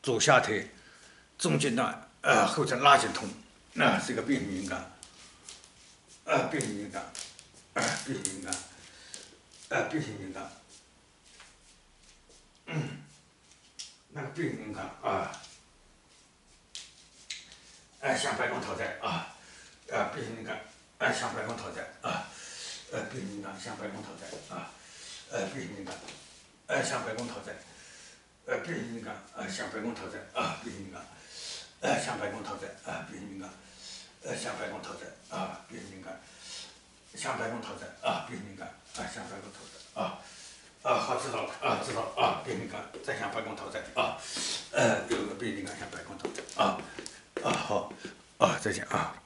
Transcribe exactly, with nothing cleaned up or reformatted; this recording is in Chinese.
左下腿中间段呃后侧拉紧痛，那、是一个变形性感，呃变形性感，呃变形性感，呃变形性感，嗯，那个变形性感啊，哎向白宫讨债啊，呃变形性感，哎向白宫讨债啊，呃变形性感向白宫讨债啊，呃变形性感，哎向白宫讨债。呃，变形金刚，呃，向白宫讨债啊，变形金刚，呃，向白宫讨债啊，变形金刚，呃，向白宫讨债啊，变形金刚，向白宫讨债啊，变形金刚，啊，向白宫讨债啊，啊，好，知道了啊，知道了啊，变形金刚再向白宫讨债啊，呃，有个变形金刚向白宫讨债啊，啊，好，啊，再见啊。